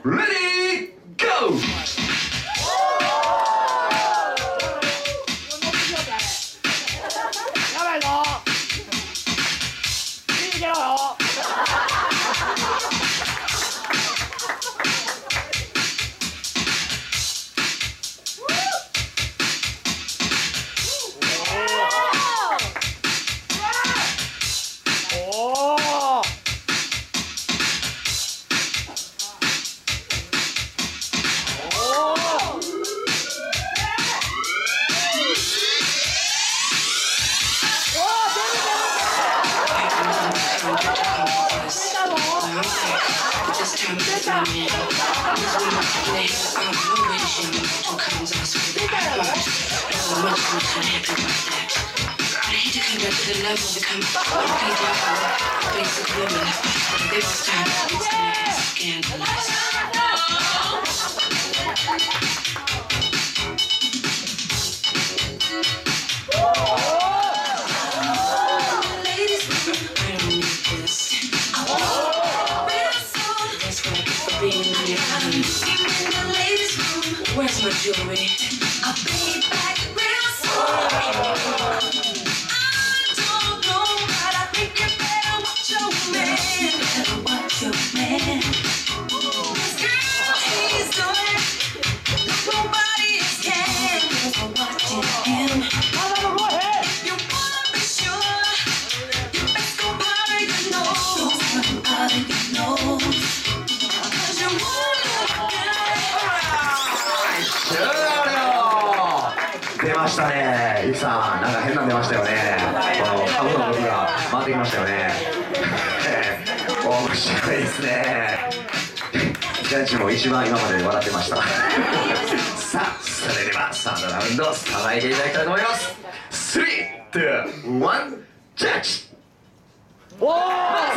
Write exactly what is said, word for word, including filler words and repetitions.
Ready, go! やばいぞ。いいけろよ。 Where's my jewelry? I'll be back real soon. I don't know, but I think you better watch your man. You better watch your man. This girl he's doing, nobody else can. Cause I'm watching him. You wanna be sure, you best go powder your nose. Powder your nose. Cause you wanna get. 出ましたね、ゆきさん、なんか変なの出ましたよね。この株の部分が回ってきましたよね。面白いですね。ジャッジも一番今までで笑ってました。さあ、それではサードラウンドスタートしていただきたいと思います。スリー、ツー、ワン、ジャッジ。おー